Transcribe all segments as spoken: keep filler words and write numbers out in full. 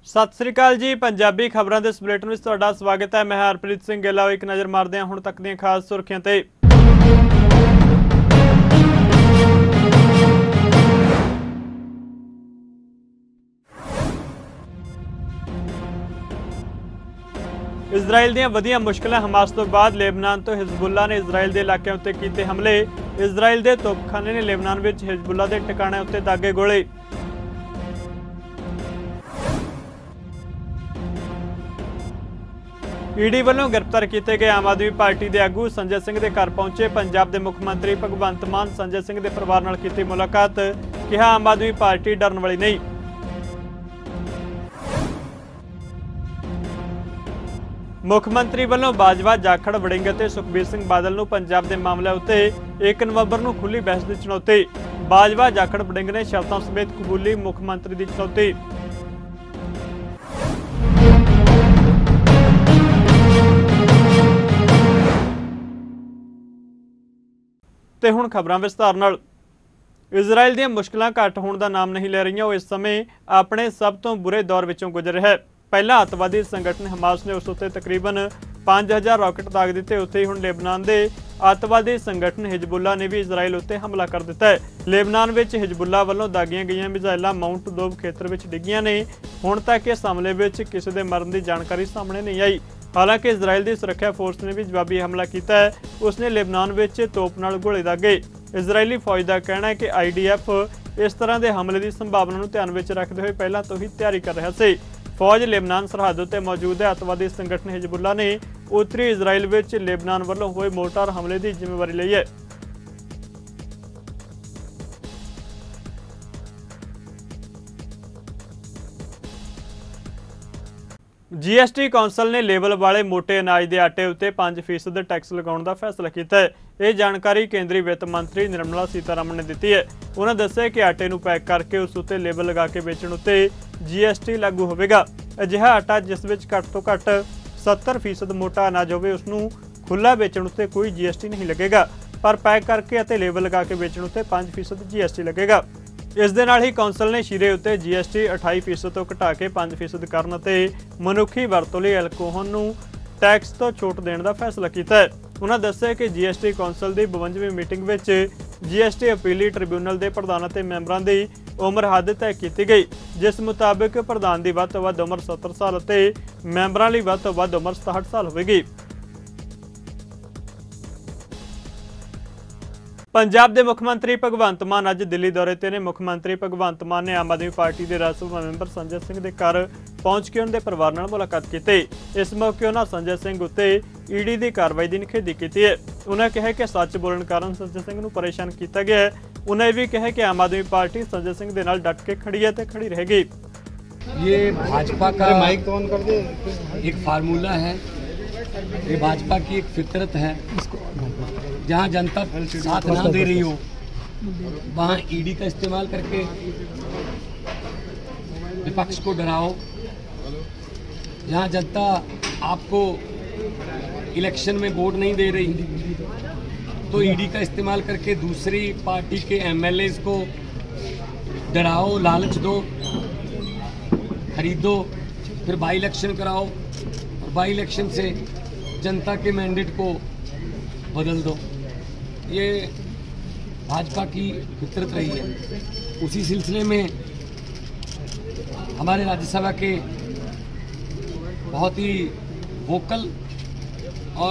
सत श्री अकाल जी। पंजाबी खबरों के इस बुलेटिन में तुहाडा स्वागत है। मैं हरप्रीत सिंह गिला। एक नज़र मारते हैं हुण तक दी खास सुर्खियां ते। इजराइल दीयां वधियां मुश्किलां। हमास तो बाद लेबनान तो हिजबुल्ला ने इजराइल के इलाकों उत्ते कीते हमले। इजराइल के तोपखाने ने लेबनान विच हिजबुल्ला के ठिकाणिਆਂ उत्ते दागे गोले। ईडी वालों गिरफ्तार किए गए आम आदमी पार्टी के आगू संजय सिंह के घर पहुंचे। पंजाब के मुख्यमंत्री भगवंत मान संजय सिंह के परिवार नाल कीती मुलाकात। कहा आम आदमी पार्टी डरन वाली नहीं। मुख्यमंत्री वालों बाजवा जाखड़ वड़िंग ते सुखबीर सिंह बादल नूं पंजाब के मामले उत्ते एक नवंबर नूं खुली बहस की चुनौती। बाजवा जाखड़ वड़िंग ने शर्तों समेत कबूली मुख्यमंत्री की चुनौती। ते हुण खबरां विस्तार नाल। इजराइल दीयां मुश्किलां घट होण दा नाम नहीं ले रहीआं। वो इस समय अपने सब तो बुरे दौर विचों गुजर रहा है। पहला अतवादी संगठन हमास ने उस उत्ते तकरीबन पांच हज़ार रॉकेट दाग दिते। उत्ते ही हुण लेबनान दे अतवादी संगठन हिजबुल्ला ने भी इजराइल उत्ते हमला कर दिता है। लेबनान विच हिजबुल्ला वालों दागियां गईयां मिसाइलां माउंट दोब खेतर विच डिग्गियां ने। हुण तक इस हमले विच किसी दे मरण की जानकारी सामने नहीं आई। हालांकि इजराइल की सुरक्षा फोर्स ने भी जवाबी हमला किया है। उसने लेबनान विच तोप नाल गोले दागे। इजरायली फौज का कहना है कि आई डी एफ इस तरह के हमले की संभावना को ध्यान में रखते हुए पहला तो ही तैयारी कर रहा है। फौज लेबनान सरहद उत्ते मौजूद है। अतवादी संगठन हिजबुल्ला ने उत्तरी इजराइल विच लेबनान वालों हुए मोर्टार हमले की जिम्मेवारी ली है। जी एस टी कौंसल ने लेवल वाले मोटे अनाज के आटे उत्ते पांच फीसद टैक्स लगाने का फैसला किया है। यह जानकारी केंद्रीय वित्त मंत्री निर्मला सीतारमण ने दी है। उन्होंने दस्सिया कि आटे नूं पैक करके उस उत्ते लेबल लगा के बेचण उत्ते जी एस टी लागू होवेगा। अजिहा आटा जिस विच घट तो घट सत्तर फीसद मोटा अनाज होवे उसनूं खुला बेचण उत्ते कोई जी एस टी नहीं लगेगा, पर पैक करके अते लेबल लगा के बेचण उत्ते पांच फीसद जी एस टी लगेगा। इस दे नाल ही कौंसल ने शीरे उत्ते जी एस टी अठाई फीसद तो घटा के पांच फीसद करन ते मनुखी वरतों लई अल्कोहल नूं टैक्स तो छूट देने का फैसला किया है। उन्होंने दस्सिया कि जी एस टी कौंसल की बवंजवीं मीटिंग में जी एस टी अपीली ट्रिब्यूनल के प्रधान ते मैंबरां दी उम्र हद तय की गई, जिस मुताबिक प्रधान की वध तो वध उम्र सत्तर साल ते मैंबरां लई वध तो वध उम्र सताहठ साल होगी। पंजाब के मुख्यमंत्री भगवंत मान अज दिल्ली दौरे ते ने। मुख्यमंत्री भगवंत मान ने आम आदमी पार्टी के राज्य सभा मैंबर संजय सिंह के घर पहुंच के उनके परिवार नाल मुलाकात की। इस मौके उन्होंने संजय सिंह उत्ते ईडी की कार्रवाई की निखेधी की है। उन्होंने कहा कि सच बोलने कारण संजय सिंह को परेशान किया गया है। उन्हें भी कहा कि आम आदमी पार्टी संजय सिंह के नाल डट के खड़ी है तो खड़ी रहेगी। ये भाजपा का माइक तो ऑन कर दे। एक फार्मूला है, ये भाजपा की एक फितरत है। जहाँ जनता साथ ना दे रही हो वहाँ ईडी का इस्तेमाल करके विपक्ष को डराओ। जहाँ जनता आपको इलेक्शन में वोट नहीं दे रही तो ईडी का इस्तेमाल करके दूसरी पार्टी के एम एल ए को डराओ, लालच दो, खरीदो, फिर बाई इलेक्शन कराओ और बाई इलेक्शन से जनता के मैंडेट को बदल दो। ये भाजपा की फितरत रही है। उसी सिलसिले में हमारे राज्यसभा के बहुत ही वोकल और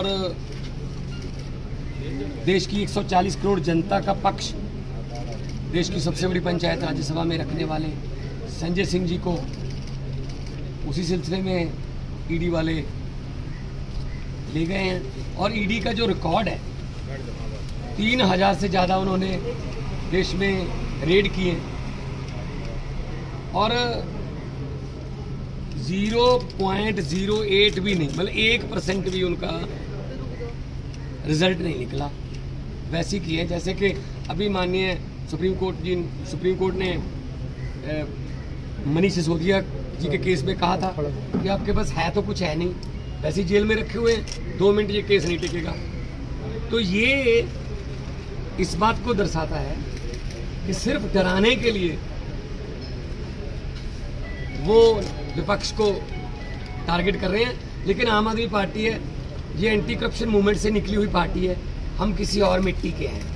देश की एक सौ चालीस करोड़ जनता का पक्ष, देश की सबसे बड़ी पंचायत राज्यसभा में रखने वाले संजय सिंह जी को उसी सिलसिले में ईडी वाले ले गए हैं। और ईडी का जो रिकॉर्ड है, तीन हजार से ज़्यादा उन्होंने देश में रेड किए और जीरो पॉइंट जीरो एट भी नहीं, मतलब एक परसेंट भी उनका रिजल्ट नहीं निकला। वैसे किए जैसे कि अभी माननीय Supreme Court ji Supreme Court ने मनीष सिसोदिया जी के केस में कहा था कि आपके पास है तो कुछ है नहीं, वैसे जेल में रखे हुए हैं, दो मिनट ये केस नहीं टिकेगा। तो ये इस बात को दर्शाता है कि सिर्फ डराने के लिए वो विपक्ष को टारगेट कर रहे हैं। लेकिन आम आदमी पार्टी है, ये एंटी करप्शन मूवमेंट से निकली हुई पार्टी है। हम किसी और मिट्टी के हैं,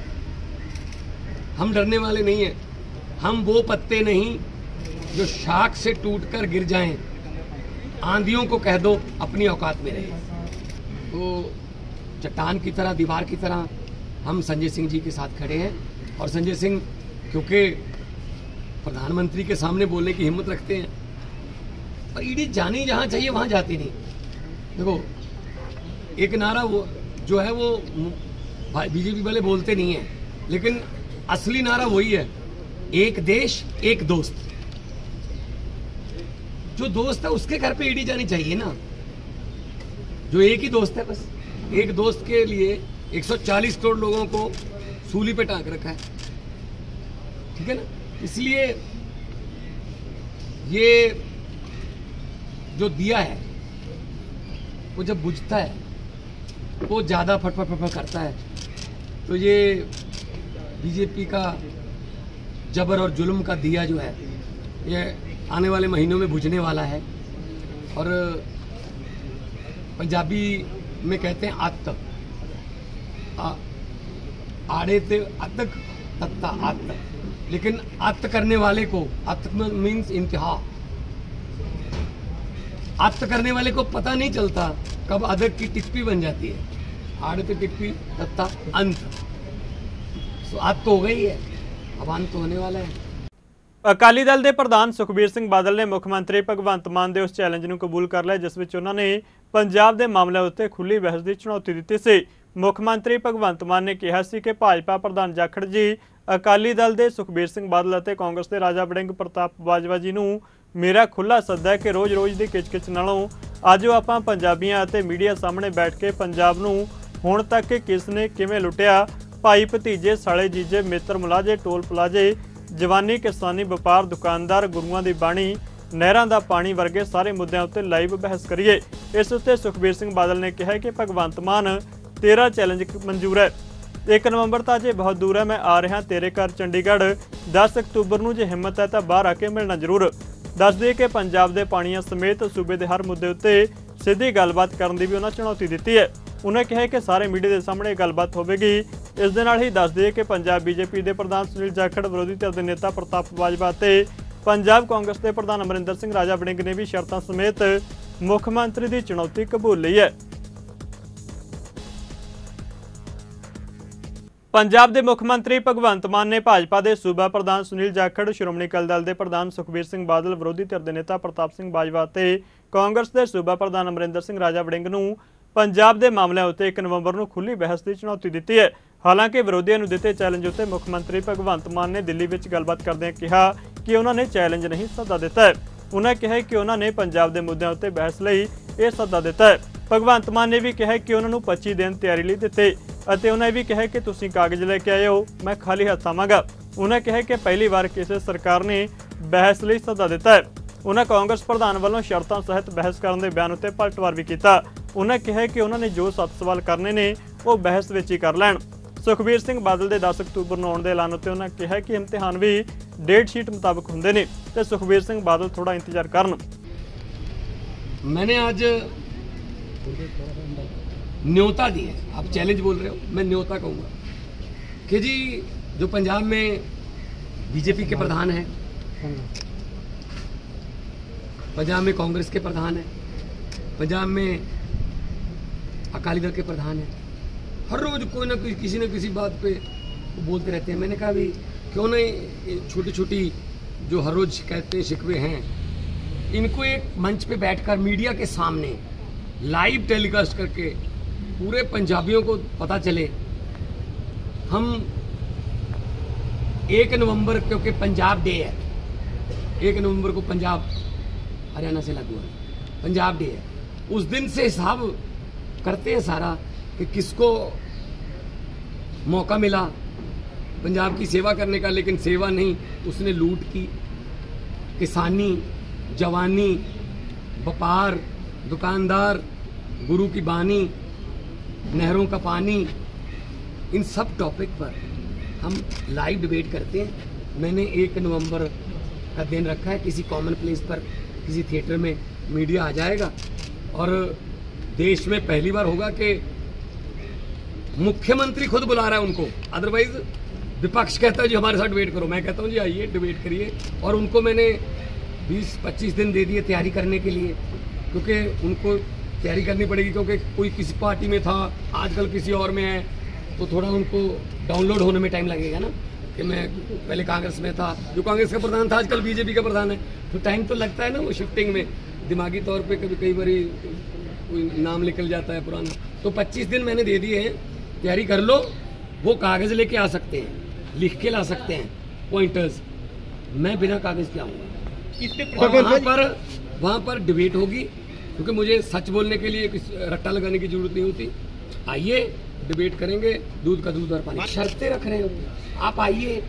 हम डरने वाले नहीं हैं। हम वो पत्ते नहीं जो शाख से टूटकर गिर जाएं। आंधियों को कह दो अपनी औकात में रहे। तो चट्टान की तरह, दीवार की तरह हम संजय सिंह जी के साथ खड़े हैं। और संजय सिंह क्योंकि प्रधानमंत्री के सामने बोलने की हिम्मत रखते हैं, और ईडी जानी जहां चाहिए वहां जाती नहीं। देखो, एक नारा वो जो है वो बीजेपी वाले बोलते नहीं है, लेकिन असली नारा वही है, एक देश एक दोस्त। जो दोस्त है उसके घर पे ईडी जानी चाहिए ना, जो एक ही दोस्त है। बस एक दोस्त के लिए एक सौ चालीस करोड़ लोगों को सूली पे टांग रखा है, ठीक है ना। इसलिए ये जो दिया है वो जब बुझता है वो ज्यादा फटफट फटफट करता है। तो ये बीजेपी का जबर और जुल्म का दिया जो है ये आने वाले महीनों में बुझने वाला है। और पंजाबी में कहते हैं आत्त, आड़े ते अतक तत्ता आत्त। लेकिन आत्त करने वाले को, आत्त मीन्स इंतहा, आत्त करने वाले को पता नहीं चलता कब अदक की टिप्पी बन जाती है। आड़े ते टिप्पी तत्ता अंत। तो आत्त तो हो गई है, अब अंत तो होने वाला है। ਅਕਾਲੀ ਦਲ ਦੇ ਪ੍ਰਧਾਨ ਸੁਖਬੀਰ ਸਿੰਘ ਬਾਦਲ ਨੇ ਮੁੱਖ ਮੰਤਰੀ ਭਗਵੰਤ ਮਾਨ ਦੇ ਉਸ ਚੈਲੰਜ ਨੂੰ ਕਬੂਲ ਕਰ ਲਿਆ ਜਿਸ ਵਿੱਚ ਉਹਨਾਂ ਨੇ ਪੰਜਾਬ ਦੇ ਮਾਮਲਿਆਂ ਉੱਤੇ ਖੁੱਲੀ ਬਹਿਸ ਦੀ ਚੁਣੌਤੀ ਦਿੱਤੀ ਸੀ। ਮੁੱਖ ਮੰਤਰੀ ਭਗਵੰਤ ਮਾਨ ਨੇ ਕਿਹਾ ਸੀ ਕਿ ਭਾਜਪਾ ਪ੍ਰਧਾਨ ਜਾਖੜ ਜੀ ਅਕਾਲੀ ਦਲ ਦੇ ਸੁਖਬੀਰ ਸਿੰਘ ਬਾਦਲ ਅਤੇ ਕਾਂਗਰਸ ਦੇ ਰਾਜਾ ਵੜਿੰਗ ਪ੍ਰਤਾਪ ਬਾਜਵਾ ਜੀ ਨੂੰ ਮੇਰਾ ਖੁੱਲਾ ਸੱਦਾ ਹੈ ਕਿ ਰੋਜ਼-ਰੋਜ਼ ਦੀ ਕਿਚ-ਕਿਚ ਨਾਲੋਂ ਆਜੋ ਆਪਾਂ ਪੰਜਾਬੀਆਂ ਅਤੇ ਮੀਡੀਆ ਸਾਹਮਣੇ ਬੈਠ ਕੇ ਪੰਜਾਬ ਨੂੰ ਹੁਣ ਤੱਕ ਕਿਸ ਨੇ ਕਿਵੇਂ ਲੁੱਟਿਆ, ਭਾਈ ਭਤੀਜੇ, ਸਾਲੇ ਜੀਜੇ, ਮਿੱਤਰ ਮੁਲਾਜੇ, ਟੋਲ ਪਲਾਜੇ, जवानी, किसानी, व्यापार, दुकानदार, गुरुआं दी बाणी, नहरां दा पानी वर्गे सारे मुद्दों उत्ते लाइव बहस करिए। इस उत्ते सुखबीर सिंह बादल ने कहा कि भगवंत मान तेरा चैलेंज मंजूर है, एक नवंबर तो अजे बहुत दूर है, मैं आ रहा तेरे घर चंडीगढ़, दस अक्तूबर नूं जे हिम्मत है तो बाहर आके मिलना जरूर। दस दे कि पंजाब दे पाणियां समेत सूबे दे हर मुद्दे उत्ते सीधी गलबात करन दी भी उन्हां चुनौती दित्ती है। उन्हें कहा कि सारे मीडिया के सामने गलबात होगी। इस दे नाल ही दस दिए कि पंजाब बीजेपी के प्रधान सुनील जाखड़, विरोधी धिर के नेता प्रताप बाजवा ते पंजाब कांग्रेस के प्रधान अमरिंदर सिंह राजा वड़िंग ने भी शर्तां समेत मुख्यमंत्री की चुनौती कबूल ली है। पंजाब के मुख्यमंत्री भगवंत मान ने भाजपा के सूबा प्रधान सुनील जाखड़, श्रोमणी अकाली दल के प्रधान सुखबीर सिंह बादल, विरोधी धिर के नेता प्रताप सिंह बाजवा ते कांग्रेस के सूबा प्रधान अमरिंदर सिंह राजा वड़िंग नूं पंजाब के मामलों उत्ते एक नवंबर को खुली बहस की चुनौती दी है। हालांकि विरोधियों को दिते चैलेंज उत्ते मुख्यमंत्री भगवंत मान ने दिल्ली में गलबात करदे कहा कि उन्होंने चैलेंज नहीं सद्दा दिता है। उन्होंने कहा कि उन्होंने पंजाब के मुद्दों उत्ते बहस लई यह सद्दा दिता है। भगवंत मान ने भी कहा कि उन्होंने पच्चीस दिन तैयारी लई दिते ਅਤੇ उन्हें भी कहा कि तुसीं कागज लैके आए हो, मैं खाली हथ आवांगा। उन्हें कहा कि पहली बार किसी सरकार ने बहस लई सद्दा दिता है। उन्हें कांग्रेस प्रधान वालों शर्तों सहित बहस करने के बयान उत्ते पलटवार भी किया। उन्हें कहा कि उन्होंने जो सत्त सवाल करने ने वो बहस विच ही कर लैण। सुखबीर सिंह बादल के दस अक्तूबर नूं आउण दे ऐलान उत्ते उन्हें कहा कि इम्तिहान भी डेट शीट मुताबिक हुंदे ने ते सुखबीर सिंह बादल थोड़ा इंतजार करन। मैंने आज न्योता दी है, आप चैलेंज बोल रहे हो, मैं न्योता कहूँगा कि जी जो पंजाब में बीजेपी के प्रधान हैं, पंजाब में कांग्रेस के प्रधान हैं, पंजाब में अकाली दल के प्रधान हैं, हर रोज कोई ना कोई किसी न किसी बात पे बोलते रहते हैं। मैंने कहा भी क्यों नहीं छोटी छोटी जो हर रोज कहते शिकवे हैं, इनको एक मंच पे बैठकर मीडिया के सामने लाइव टेलीकास्ट करके पूरे पंजाबियों को पता चले। हम एक नवंबर, क्योंकि पंजाब डे है, एक नवंबर को पंजाब हरियाणा से लागू है, पंजाब डे है, उस दिन से हिसाब करते हैं सारा कि किसको मौका मिला पंजाब की सेवा करने का, लेकिन सेवा नहीं, उसने लूट की। किसानी, जवानी, व्यापार, दुकानदार, गुरु की बानी, नहरों का पानी, इन सब टॉपिक पर हम लाइव डिबेट करते हैं। मैंने एक नवंबर का दिन रखा है। किसी कॉमन प्लेस पर, किसी थिएटर में मीडिया आ जाएगा और देश में पहली बार होगा कि मुख्यमंत्री खुद बुला रहा है उनको। अदरवाइज विपक्ष कहता है जी हमारे साथ डिबेट करो, मैं कहता हूँ जी आइए डिबेट करिए। और उनको मैंने बीस पच्चीस दिन दे दिए तैयारी करने के लिए, क्योंकि उनको तैयारी करनी पड़ेगी, क्योंकि कोई किसी पार्टी में था, आजकल किसी और में है, तो थोड़ा उनको डाउनलोड होने में टाइम लगेगा ना। कि मैं पहले कांग्रेस में था, जो कांग्रेस का प्रधान था आजकल बीजेपी का प्रधान है, तो टाइम तो लगता है ना वो शिफ्टिंग में, दिमागी तौर पे कभी कई बार कोई नाम निकल जाता है पुराना। तो पच्चीस दिन मैंने दे दिए हैं, तैयारी कर लो। वो कागज़ लेके आ सकते हैं, लिख के ला सकते हैं पॉइंटर्स, मैं बिना कागज़ के आऊँगा। वहाँ पर वहाँ पर डिबेट होगी, क्योंकि मुझे सच बोलने के लिए रट्टा लगाने की जरूरत नहीं होती। आइए डिबेट करेंगे, दूध का दूध और पानी। शर्तें रख रहे हो आप, आइए।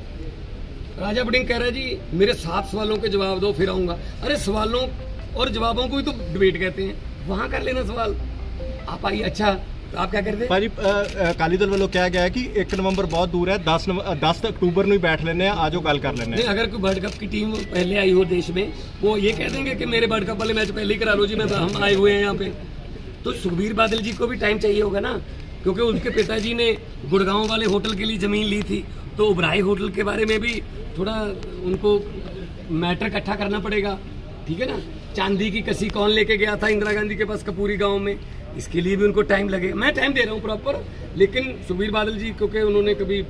राजा बडिंग कह रहा है जी मेरे सात सवालों के जवाब दो फिर आऊंगा। अरे सवालों और जवाबों को ही तो डिबेट कहते हैं, वहां कर लेना सवाल। आप आइए। अच्छा तो आप क्या करते हैं भाजी? अकाली दल वालों क्या गया कि एक नवंबर बहुत दूर है, दस दस अक्टूबर में बैठ लेने हैं, आज कल कर लेने। नहीं, अगर कोई वर्ल्ड कप की टीम पहले आई हो देश में, वो ये कह देंगे कि मेरे वर्ल्ड कप वाले मैच पहले ही करा लो जी, मैं हम आए हुए हैं यहाँ पे। तो सुखबीर बादल जी को भी टाइम चाहिए होगा ना, क्योंकि उनके पिताजी ने गुड़गांव वाले होटल के लिए जमीन ली थी, तो उबराई होटल के बारे में भी थोड़ा उनको मैटर इकट्ठा करना पड़ेगा, ठीक है ना। चांदी की कसी कौन लेके गया था इंदिरा गांधी के पास कपूरी गांव में, इसके लिए भी उनको टाइम लगेगा। मैं टाइम दे रहा हूँ प्रॉपर, लेकिन सुखबीर बादल जी क्योंकि उन्होंने कभी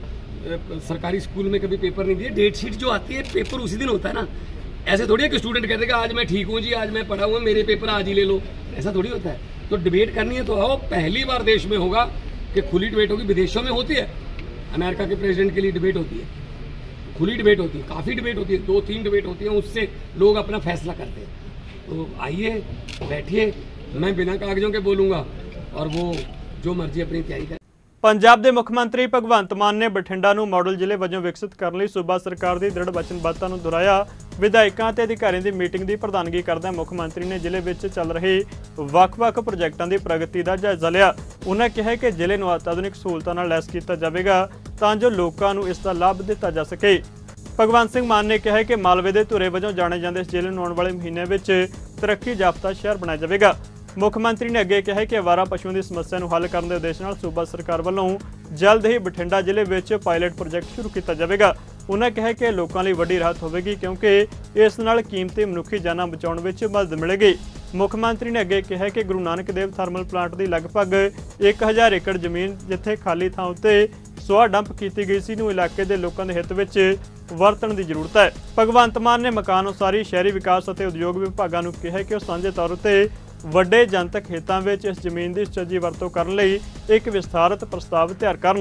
सरकारी स्कूल में कभी पेपर नहीं दिए, डेट शीट जो आती है पेपर उसी दिन होता है ना। ऐसे थोड़ी है कि स्टूडेंट कहते हैं आज मैं ठीक हूँ जी, आज मैं पढ़ा हुआ, मेरे पेपर आज ही ले लो, ऐसा थोड़ी होता है। तो डिबेट करनी है तो आओ। पहली बार देश में होगा कि खुली डिबेट होगी। विदेशों में होती है, अमेरिका के प्रेसिडेंट के लिए डिबेट होती है, खुली डिबेट होती है, काफ़ी डिबेट होती है, दो तीन डिबेट होती है, उससे लोग अपना फैसला करते हैं। तो आइए बैठिए, मैं बिना कागजों के बोलूँगा और वो जो मर्जी अपनी तैयारी करें। ਪੰਜਾਬ ਦੇ ਮੁੱਖ ਮੰਤਰੀ ਭਗਵੰਤ ਮਾਨ ਨੇ ਬਠਿੰਡਾ ਨੂੰ ਮਾਡਲ ਜ਼ਿਲ੍ਹੇ ਵਜੋਂ ਵਿਕਸਿਤ ਕਰਨ ਲਈ ਸੂਬਾ ਸਰਕਾਰ ਦੀ ਦ੍ਰਿੜ ਵਚਨਬੱਧਤਾ ਨੂੰ ਦੁਹਰਾਇਆ। ਵਿਧਾਇਕਾਂ ਤੇ ਅਧਿਕਾਰੀਆਂ ਦੀ ਮੀਟਿੰਗ ਦੀ ਪ੍ਰਧਾਨਗੀ ਕਰਦਿਆਂ ਮੁੱਖ ਮੰਤਰੀ ਨੇ ਜ਼ਿਲ੍ਹੇ ਵਿੱਚ ਚੱਲ ਰਹੇ ਵੱਖ-ਵੱਖ ਪ੍ਰੋਜੈਕਟਾਂ ਦੀ ਪ੍ਰਗਤੀ ਦਾ ਜਾਇਜ਼ਾ ਲਿਆ। ਉਨ੍ਹਾਂ ਕਿਹਾ ਕਿ ਜ਼ਿਲ੍ਹੇ ਨੂੰ ਆਧੁਨਿਕ ਸਹੂਲਤਾਂ ਨਾਲ ਲੈਸ ਕੀਤਾ ਜਾਵੇਗਾ ਤਾਂ ਜੋ ਲੋਕਾਂ ਨੂੰ ਇਸ ਦਾ ਲਾਭ ਦਿੱਤਾ ਜਾ ਸਕੇ। ਭਗਵੰਤ ਸਿੰਘ ਮਾਨ ਨੇ ਕਿਹਾ ਕਿ ਮਾਲਵੇ ਦੇ ਧੁਰੇ ਵਜੋਂ ਜਾਣੇ ਜਾਂਦੇ ਇਸ ਜ਼ਿਲ੍ਹੇ ਨੂੰ ਆਉਣ ਵਾਲੇ ਮਹੀਨਿਆਂ ਵਿੱਚ ਤਰੱਕੀ ਯਾਫਤਾ ਸ਼ਹਿਰ ਬਣਾਇਆ ਜਾਵੇਗਾ। ਮੁੱਖ ਮੰਤਰੀ ਨੇ ਅੱਗੇ ਕਿਹਾ ਕਿ ਅਵਾਰਾ ਪਸ਼ੂਆਂ ਦੀ ਸਮੱਸਿਆ ਨੂੰ ਹੱਲ ਕਰਨ ਦੇ ਉਦੇਸ਼ ਨਾਲ ਸੂਬਾ ਸਰਕਾਰ ਵੱਲੋਂ ਜਲਦ ਹੀ ਬਠਿੰਡਾ ਜ਼ਿਲ੍ਹੇ ਵਿੱਚ ਪਾਇਲਟ ਪ੍ਰੋਜੈਕਟ ਸ਼ੁਰੂ ਕੀਤਾ ਜਾਵੇਗਾ। ਉਨ੍ਹਾਂ ਕਿਹਾ ਕਿ ਲੋਕਾਂ ਲਈ ਵੱਡੀ ਰਾਹਤ ਹੋਵੇਗੀ ਕਿਉਂਕਿ ਇਸ ਨਾਲ ਕੀਮਤੀ ਮਨੁੱਖੀ ਜਾਨਾਂ ਬਚਾਉਣ ਵਿੱਚ ਮਦਦ ਮਿਲੇਗੀ। ਮੁੱਖ ਮੰਤਰੀ ਨੇ ਅੱਗੇ ਕਿਹਾ ਕਿ ਗੁਰੂ ਨਾਨਕ ਦੇਵ ਥਰਮਲ ਪਲਾਂਟ ਦੀ ਲਗਭਗ ਇੱਕ ਹਜ਼ਾਰ ਏਕੜ ਜ਼ਮੀਨ ਜਿੱਥੇ ਖਾਲੀ ਥਾਂ ਉੱਤੇ ਸੁਆਹ ਡੰਪ ਕੀਤੀ ਗਈ ਸੀ ਨੂੰ ਇਲਾਕੇ ਦੇ ਲੋਕਾਂ ਦੇ ਹਿੱਤ ਵਿੱਚ ਵਰਤਣ ਦੀ ਜ਼ਰੂਰਤ ਹੈ। ਭਗਵੰਤ ਮਾਨ ਨੇ ਮਕਾਨ ਉਸਾਰੀ, ਸ਼ਹਿਰੀ ਵਿਕਾਸ ਅਤੇ ਉਦਯੋਗ ਵਿਭਾਗਾਂ ਨੂੰ ਕਿਹਾ ਕਿ ਉਹ ਸਾਂਝੇ ਤੌਰ ਉੱਤੇ ਵੱਡੇ ਜਨਤਕ ਹਿੱਤਾਂ ਵਿੱਚ ਇਸ ਜ਼ਮੀਨ ਦੀ ਸੁਚੱਜੀ ਵਰਤੋਂ ਕਰਨ ਲਈ ਇੱਕ ਵਿਸਥਾਰਤ ਪ੍ਰਸਤਾਵ ਤਿਆਰ ਕਰਨ।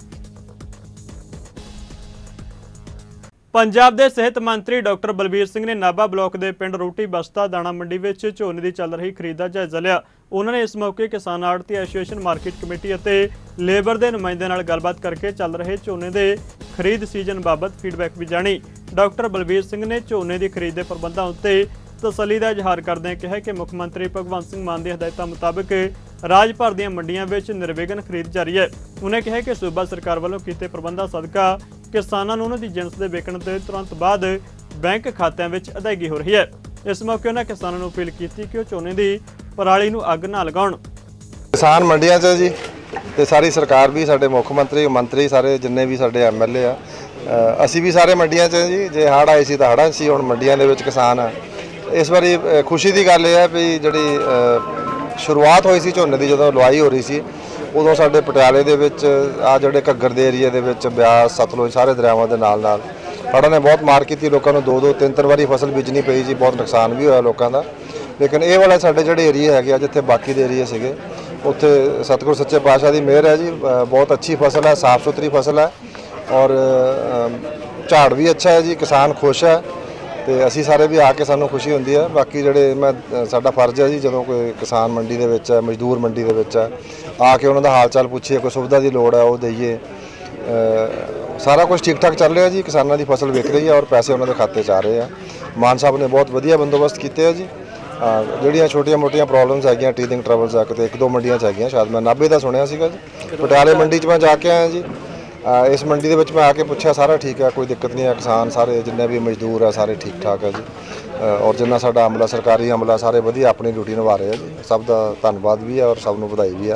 ਪੰਜਾਬ ਦੇ ਸਿਹਤ ਮੰਤਰੀ ਡਾਕਟਰ ਬਲਬੀਰ ਸਿੰਘ ਨੇ ਨਾਭਾ ਬਲਾਕ ਦੇ ਪਿੰਡ ਰੋਟੀ ਬਸਤਾ ਦਾਣਾ ਮੰਡੀ ਵਿੱਚ ਝੋਨੇ ਦੀ ਚੱਲ ਰਹੀ ਖਰੀਦ ਦਾ ਜਾਇਜ਼ਾ ਲਿਆ। ਉਹਨਾਂ ਨੇ ਇਸ ਮੌਕੇ ਕਿਸਾਨ ਆੜ੍ਹਤੀ ਐਸੋਸੀਏਸ਼ਨ ਮਾਰਕੀਟ ਕਮੇਟੀ ਅਤੇ ਲੇਬਰ ਦੇ ਨੁਮਾਇੰਦਿਆਂ ਨਾਲ ਗੱਲਬਾਤ ਕਰਕੇ ਚੱਲ ਰਹੇ ਝੋਨੇ ਦੇ ਖਰੀਦ ਸੀਜ਼ਨ ਬਾਬਤ ਫੀਡਬੈਕ ਵੀ ਜਾਣੀ। ਡਾਕਟਰ ਬਲਬੀਰ ਸਿੰਘ ਨੇ ਝੋਨੇ ਦੀ ਖਰੀਦ ਦੇ ਪ੍ਰਬੰਧਾਂ ਉੱਤੇ ਤਸੱਲੀ ਦਾ ਇਜ਼ਹਾਰ ਕਰਦਿਆਂ ਕਿਹਾ ਕਿ ਮੁੱਖ ਮੰਤਰੀ ਭਗਵੰਤ ਸਿੰਘ ਮਾਨ ਦੀ ਹਦਾਇਤਾਂ ਮੁਤਾਬਕ ਰਾਜ ਭਰ ਦੀਆਂ ਮੰਡੀਆਂ ਵਿੱਚ ਨਿਰਵਿਘਨ ਖਰੀਦ ਜਾਰੀ ਹੈ। ਉਨ੍ਹਾਂ ਕਿਹਾ ਕਿ ਸੂਬਾ ਸਰਕਾਰ ਵੱਲੋਂ ਕੀਤੇ ਪ੍ਰਬੰਧਾਂ ਸਦਕਾ ਕਿਸਾਨਾਂ ਨੂੰ ਉਹਨਾਂ ਦੀ ਜਿਣਸ ਦੇ ਵਿਕਣ ਦੇ ਤੁਰੰਤ ਬਾਅਦ ਬੈਂਕ ਖਾਤਿਆਂ ਵਿੱਚ ਅਦਾਇਗੀ ਹੋ ਰਹੀ ਹੈ। ਇਸ ਮੌਕੇ ਉਹਨਾਂ ਕਿਸਾਨਾਂ ਨੂੰ ਅਪੀਲ ਕੀਤੀ ਕਿ ਉਹ ਝੋਨੇ ਦੀ ਪਰਾਲੀ ਨੂੰ ਅੱਗ ਨਾ ਲਗਾਉਣ। ਕਿਸਾਨ ਮੰਡੀਆਂ 'ਚ ਜੀ ਤੇ ਸਾਰੀ ਸਰਕਾਰ ਵੀ, ਸਾਡੇ ਮੁੱਖ ਮੰਤਰੀ ਮੰਤਰੀ ਸਾਰੇ ਜਿੰਨੇ ਵੀ ਸਾਡੇ ਐਮ ਐਲ ਏ ਆ, ਅਸੀਂ ਵੀ ਸਾਰੇ ਮੰਡੀਆਂ 'ਚ ਜੀ। ਜੇ ਹੜ੍ਹ ਆਏ ਸੀ ਤਾਂ ਹੜ੍ਹਾਂ ਸੀ, ਹੁਣ ਮੰਡੀਆਂ ਦੇ ਵਿੱਚ ਕਿਸਾਨ ਆ। ਇਸ ਵਾਰੀ ਖੁਸ਼ੀ ਦੀ ਗੱਲ ਇਹ ਹੈ ਵੀ ਜਿਹੜੀ ਸ਼ੁਰੂਆਤ ਹੋਈ ਸੀ ਝੋਨੇ ਦੀ, ਜਦੋਂ ਲਵਾਈ ਹੋ ਰਹੀ ਸੀ, ਉਦੋਂ ਸਾਡੇ ਪਟਿਆਲੇ ਦੇ ਵਿੱਚ ਆ ਜਿਹੜੇ ਘੱਗਰ ਦੇ ਏਰੀਏ ਦੇ ਵਿੱਚ ਬਿਆਸ, ਸਤਲੁਜ ਸਾਰੇ ਦਰਿਆਵਾਂ ਦੇ ਨਾਲ ਨਾਲ ਹੜ੍ਹਾਂ ਨੇ ਬਹੁਤ ਮਾਰ ਕੀਤੀ। ਲੋਕਾਂ ਨੂੰ ਦੋ ਦੋ ਤਿੰਨ ਤਿੰਨ ਵਾਰੀ ਫਸਲ ਬੀਜਣੀ ਪਈ ਜੀ, ਬਹੁਤ ਨੁਕਸਾਨ ਵੀ ਹੋਇਆ ਲੋਕਾਂ ਦਾ। ਲੇਕਿਨ ਇਹ ਵਾਲਾ ਸਾਡੇ ਜਿਹੜੇ ਏਰੀਏ ਹੈਗੇ ਆ, ਜਿੱਥੇ ਬਾਕੀ ਦੇ ਏਰੀਏ ਸੀਗੇ, ਉੱਥੇ ਸਤਿਗੁਰ ਸੱਚੇ ਪਾਤਸ਼ਾਹ ਦੀ ਮਿਹਰ ਹੈ ਜੀ, ਬਹੁਤ ਅੱਛੀ ਫਸਲ ਹੈ, ਸਾਫ਼ ਸੁਥਰੀ ਫਸਲ ਹੈ ਔਰ ਝਾੜ ਵੀ ਅੱਛਾ ਹੈ ਜੀ, ਕਿਸਾਨ ਖੁਸ਼ ਹੈ ਤੇ ਅਸੀਂ ਸਾਰੇ ਵੀ ਆ ਕੇ ਸਾਨੂੰ ਖੁਸ਼ੀ ਹੁੰਦੀ ਹੈ। ਬਾਕੀ ਜਿਹੜੇ ਮੈਂ ਸਾਡਾ ਫਰਜ਼ ਹੈ ਜੀ, ਜਦੋਂ ਕੋਈ ਕਿਸਾਨ ਮੰਡੀ ਦੇ ਵਿੱਚ ਹੈ, ਮਜ਼ਦੂਰ ਮੰਡੀ ਦੇ ਵਿੱਚ ਹੈ, ਆ ਕੇ ਉਹਨਾਂ ਦਾ ਹਾਲ ਚਾਲ ਪੁੱਛੀਏ, ਕੋਈ ਸੁਵਿਧਾ ਦੀ ਲੋੜ ਹੈ ਉਹ ਦਈਏ। ਸਾਰਾ ਕੁਝ ਠੀਕ ਠਾਕ ਚੱਲ ਰਿਹਾ ਜੀ, ਕਿਸਾਨਾਂ ਦੀ ਫਸਲ ਵਿਕ ਰਹੀ ਹੈ ਔਰ ਪੈਸੇ ਉਹਨਾਂ ਦੇ ਖਾਤੇ 'ਚ ਆ ਰਹੇ ਆ। ਮਾਨ ਸਾਹਿਬ ਨੇ ਬਹੁਤ ਵਧੀਆ ਬੰਦੋਬਸਤ ਕੀਤੇ ਆ ਜੀ। ਜਿਹੜੀਆਂ ਛੋਟੀਆਂ ਮੋਟੀਆਂ ਪ੍ਰੋਬਲਮਸ ਹੈਗੀਆਂ, ਟੀਥਿੰਗ ਟਰਬਲਸ ਆ, ਕਿਤੇ ਇੱਕ ਦੋ ਮੰਡੀਆਂ 'ਚ ਹੈਗੀਆਂ, ਸ਼ਾਇਦ ਮੈਂ ਨਾਭੇ ਦਾ ਸੁਣਿਆ ਸੀਗਾ ਜੀ, ਪਟਿਆਲੇ ਮੰਡੀ 'ਚ ਮੈਂ ਜਾ ਕੇ ਆਇਆ ਜੀ। ਅ, ਇਸ ਮੰਡੀ ਦੇ ਵਿੱਚ ਮੈਂ ਆ ਕੇ ਪੁੱਛਿਆ, ਸਾਰਾ ਠੀਕ ਹੈ, ਕੋਈ ਦਿੱਕਤ ਨਹੀਂ ਹੈ। ਕਿਸਾਨ ਸਾਰੇ ਜਿੰਨੇ ਵੀ ਮਜ਼ਦੂਰ ਆ ਸਾਰੇ ਠੀਕ ਠਾਕ ਹੈ ਜੀ। ਅ, ਔਰ ਜਿੰਨਾ ਸਾਡਾ ਅਮਲਾ, ਸਰਕਾਰੀ ਅਮਲਾ, ਸਾਰੇ ਵਧੀਆ ਆਪਣੀ ਡਿਊਟੀ ਨਿਭਾ ਰਹੇ ਆ ਜੀ। ਸਭ ਦਾ ਧੰਨਵਾਦ ਵੀ ਹੈ ਔਰ ਸਭ ਨੂੰ ਵਧਾਈ ਵੀ ਹੈ।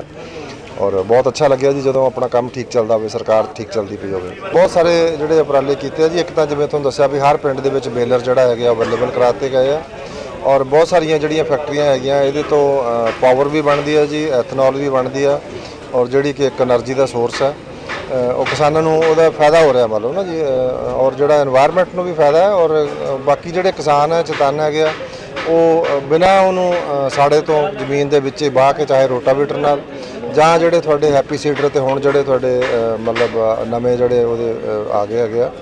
ਔਰ ਬਹੁਤ ਅੱਛਾ ਲੱਗਿਆ ਜੀ ਜਦੋਂ ਆਪਣਾ ਕੰਮ ਠੀਕ ਚੱਲਦਾ ਹੋਵੇ, ਸਰਕਾਰ ਠੀਕ ਚੱਲਦੀ ਪਈ ਹੋਵੇ। ਬਹੁਤ ਸਾਰੇ ਜਿਹੜੇ ਉਪਰਾਲੇ ਕੀਤੇ ਆ ਜੀ। ਇੱਕ ਤਾਂ ਜਿਵੇਂ ਤੁਹਾਨੂੰ ਦੱਸਿਆ ਵੀ ਹਰ ਪਿੰਡ ਦੇ ਵਿੱਚ ਬੇਲਰ ਜਿਹੜਾ ਹੈਗਾ ਅਵੇਲੇਬਲ ਕਰਾ ਦਿੱਤੇ ਗਏ ਆ। ਔਰ ਬਹੁਤ ਸਾਰੀਆਂ ਜਿਹੜੀਆਂ ਫੈਕਟਰੀਆਂ ਹੈਗੀਆਂ ਇਹਦੇ ਤੋਂ ਪਾਵਰ ਵੀ ਬਣਦੀ ਹੈ ਜੀ, ਐਥਨੋਲ ਵੀ ਬਣਦੀ ਆ। ਔਰ ਜਿਹੜੀ ਕਿ ਇੱਕ એનર્ਜੀ ਦਾ ਸੋਰਸ ਹੈ, ਉਹ ਕਿਸਾਨਾਂ ਨੂੰ ਉਹਦਾ ਫਾਇਦਾ ਹੋ ਰਿਹਾ ਮੰਨ ਲਓ ਨਾ ਜੀ। ਔਰ ਜਿਹੜਾ এনवायरमेंट ਨੂੰ ਵੀ ਫਾਇਦਾ ਹੈ। ਔਰ ਬਾਕੀ ਜਿਹੜੇ ਕਿਸਾਨ ਹੈ, ਚੇਤਨ ਹੈਗੇ ਆ, ਉਹ ਬਿਨਾਂ ਉਹਨੂੰ ਸਾੜੇ ਤੋਂ ਜ਼ਮੀਨ ਦੇ ਵਿੱਚ ਵਾਹ ਕੇ, ਚਾਹੇ ਰੋਟਾਵੇਟਰ ਨਾਲ ਜਾਂ ਜਿਹੜੇ ਤੁਹਾਡੇ ਹੈਪੀ ਸੀਡਰ ਤੇ ਹੁਣ ਜਿਹੜੇ ਤੁਹਾਡੇ ਮਤਲਬ ਨਵੇਂ ਜਿਹੜੇ ਉਹਦੇ ਆ ਗਏ ਹੈਗੇ ਆ,